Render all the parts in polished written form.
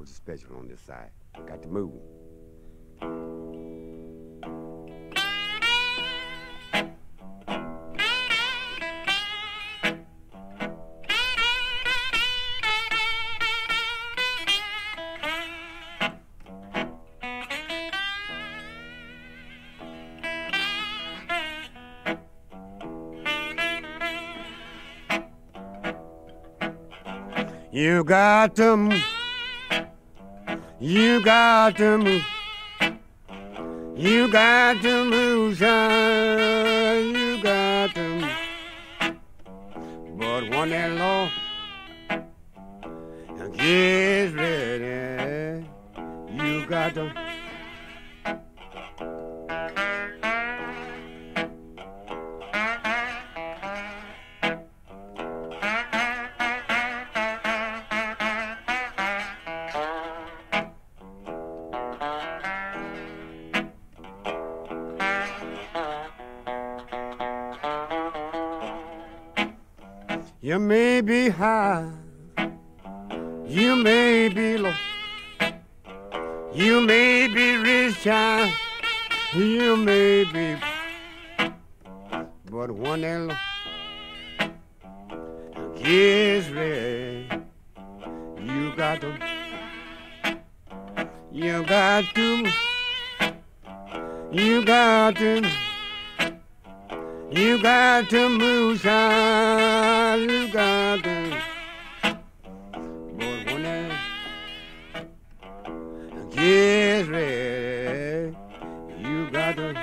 put a special on this side. Got to move. You got to move. You got to move. You got to move, son. You got to move. But one that law gets ready, you got to. You may be high, you may be low, you may be rich, child, you may be, but one that is ready, you got to, you got to, you got to. You got to move, son. You got to. But when that gets ready, you got to.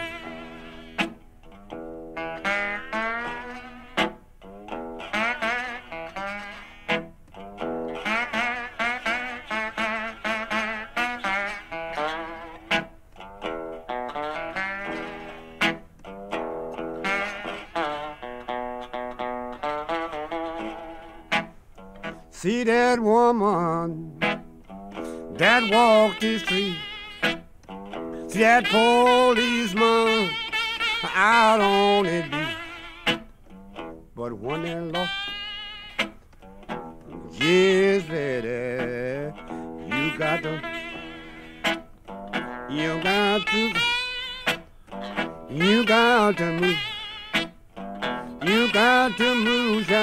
See that woman that walked the street. See that policeman out on it beat. But one that lost, yes, lady, you got to, you got to, you got to move. You got to move,